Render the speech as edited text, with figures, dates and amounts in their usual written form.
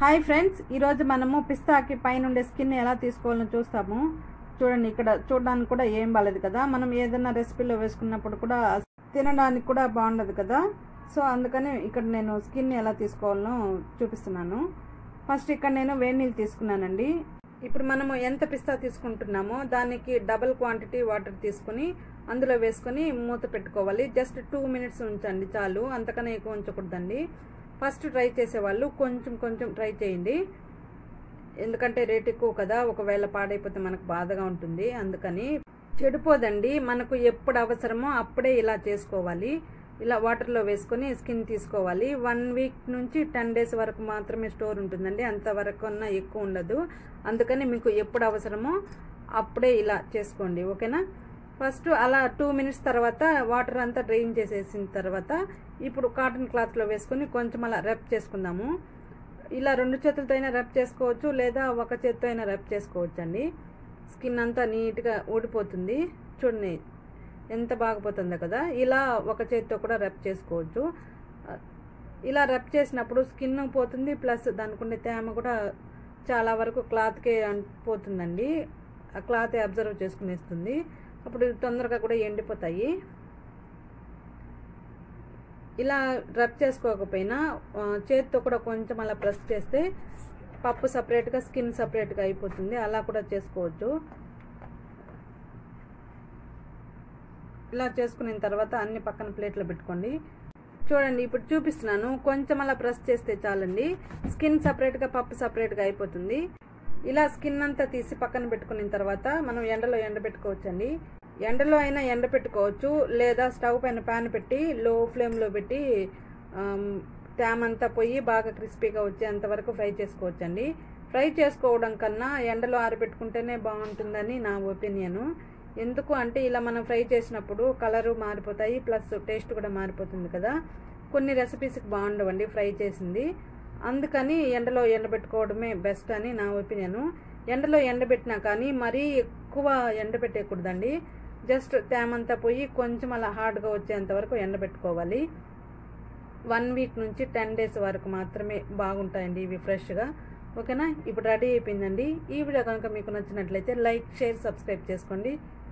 Hi friends, ఈరోజు మనము పిస్తాకి పైనుండే skin ఎలా తీసుకోవాలని చూస్తాము. చూడండి, ఇక్కడ చూడడానికి కూడా ఏం బాలేదు కదా. మనం ఏదైనా రెసిపీలో వేసుకున్నప్పుడు కూడా తినడానికి కూడా బాగుండదు కదా. సో అందుకని ఇక్కడ నేను స్కిన్ ఎలా తీసుకోవాలో చూపిస్తున్నాను. ఫస్ట్ ఇక్కడ నేను వేడి నీళ్ళు తీసుకున్నానండి. ఇప్పుడు మనము ఎంత పిస్తా తీసుకుంటున్నామో దానికి డబుల్ క్వాంటిటీ వాటర్ తీసుకుని అందులో వేసుకొని మూత పెట్టుకోవాలి. జస్ట్ 2 minutes ఉంచండి చాలు, అంతకన్నా ఎక్కువ ఉంచకూడదండి. ఫస్ట్ ట్రై చేసేవాళ్ళు కొంచెం కొంచెం ట్రై చేయండి, ఎందుకంటే రేట్ ఎక్కువ కదా. ఒకవేళ పాడైపోతే మనకు బాధగా ఉంటుంది, అందుకని చెడిపోదండి. మనకు ఎప్పుడు అవసరమో అప్పుడే ఇలా చేసుకోవాలి. ఇలా వాటర్లో వేసుకొని స్కిన్ తీసుకోవాలి. 1 week నుంచి 10 days వరకు మాత్రమే స్టోర్ ఉంటుందండి, అంతవరకు అన్నా ఎక్కువ ఉండదు. అందుకని మీకు ఎప్పుడు అవసరమో అప్పుడే ఇలా చేసుకోండి, ఓకేనా. ఫస్ట్ అలా 2 minutes తర్వాత వాటర్ అంతా డ్రైన్ చేసేసిన తర్వాత ఇప్పుడు కాటన్ క్లాత్లో వేసుకొని కొంచెం అలా రబ్ చేసుకుందాము. ఇలా 2 చేతులతో అయినా రబ్ చేసుకోవచ్చు, లేదా ఒక చేతితో అయినా రబ్ చేసుకోవచ్చు అండి. స్కిన్ అంతా నీట్గా ఊడిపోతుంది. చూడండి ఎంత బాగుపోతుందో కదా. ఇలా ఒక చేతితో కూడా రబ్ చేసుకోవచ్చు. ఇలా రబ్ చేసినప్పుడు స్కిన్ పోతుంది, ప్లస్ దానికి ఉండే తేమ కూడా చాలా వరకు క్లాత్కే పోతుందండి. ఆ క్లాత్ అబ్జర్వ్ చేసుకునేస్తుంది, అప్పుడు తొందరగా కూడా ఎండిపోతాయి. ఇలా రబ్ చేసుకోకపోయినా చేతితో కూడా కొంచెం అలా ప్రెస్ చేస్తే పప్పు సపరేట్గా స్కిన్ సపరేట్గా అయిపోతుంది. అలా కూడా చేసుకోవచ్చు. ఇలా చేసుకున్న తర్వాత అన్ని పక్కన ప్లేట్లో పెట్టుకోండి. చూడండి, ఇప్పుడు చూపిస్తున్నాను. కొంచెం అలా ప్రెస్ చేస్తే చాలండి, స్కిన్ సపరేట్గా పప్పు సపరేట్గా అయిపోతుంది. ఇలా స్కిన్ అంతా తీసి పక్కన పెట్టుకున్న తర్వాత మనం ఎండలో ఎండబెట్టుకోవచ్చు అండి. ఎండలో అయినా ఎండబెట్టుకోవచ్చు, లేదా స్టవ్ పైన ప్యాన్ పెట్టి లో ఫ్లేమ్లో పెట్టి తేమంతా పోయి బాగా క్రిస్పీగా వచ్చేంత వరకు ఫ్రై చేసుకోవచ్చు అండి. ఫ్రై చేసుకోవడం కన్నా ఎండలో ఆరబెట్టుకుంటేనే బాగుంటుందని నా ఒపీనియను. ఎందుకు అంటే ఇలా మనం ఫ్రై చేసినప్పుడు కలరు మారిపోతాయి, ప్లస్ టేస్ట్ కూడా మారిపోతుంది కదా. కొన్ని రెసిపీస్కి బాగుండవండి ఫ్రై చేసింది, అందుకని ఎండలో ఎండబెట్టుకోవడమే బెస్ట్ అని నా ఒపీనియను. ఎండలో ఎండబెట్టినా కానీ మరీ ఎక్కువ ఎండబెట్టేయకూడదండి. జస్ట్ తేమంతా పోయి కొంచెం అలా హార్డ్గా వచ్చేంత వరకు ఎండబెట్టుకోవాలి. 1 week నుంచి 10 days వరకు మాత్రమే బాగుంటాయండి ఇవి ఫ్రెష్గా, ఓకేనా. ఇప్పుడు రెడీ అయిపోయిందండి. ఈ వీడియో కనుక మీకు నచ్చినట్లయితే లైక్, షేర్, సబ్స్క్రైబ్ చేసుకోండి.